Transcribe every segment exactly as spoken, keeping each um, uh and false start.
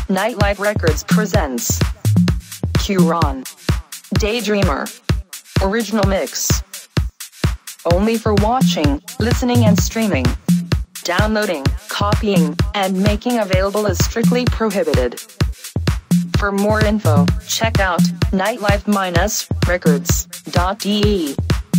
Nightlife Records presents Q.Ron, Daydreamer. Original mix. Only for watching, listening and streaming. Downloading, copying, and making available is strictly prohibited. For more info, check out nightlife dash records dot d e.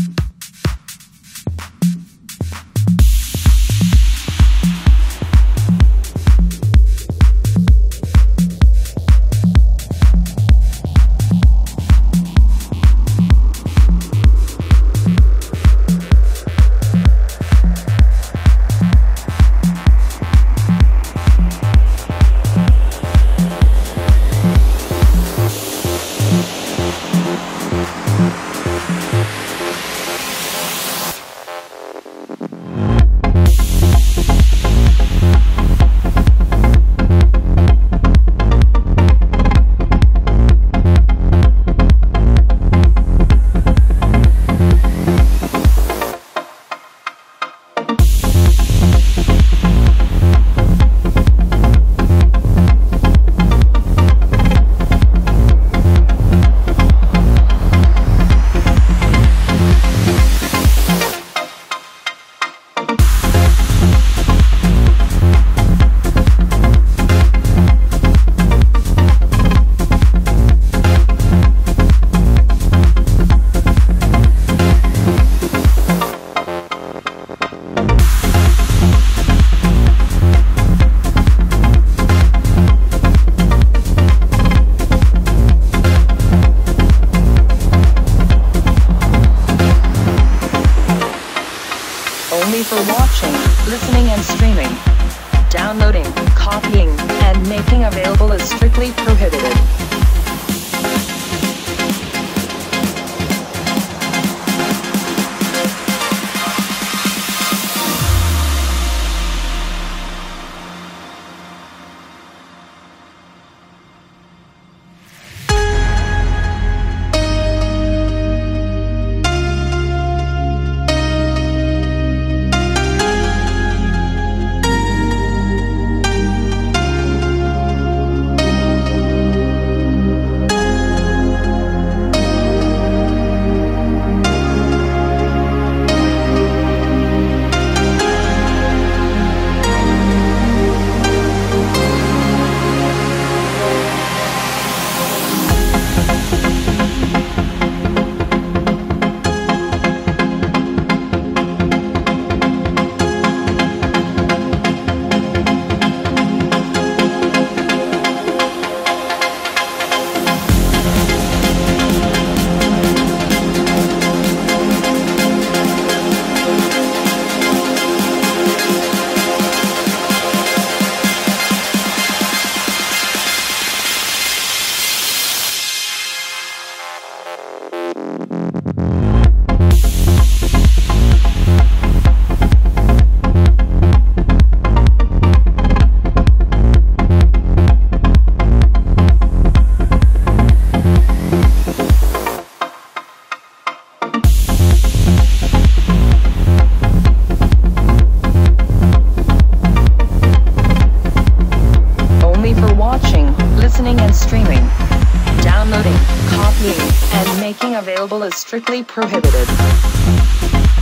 Only for watching, listening and streaming. Downloading, copying, and making available is strictly prohibited. Listening and streaming. Downloading, copying, and making available is strictly prohibited.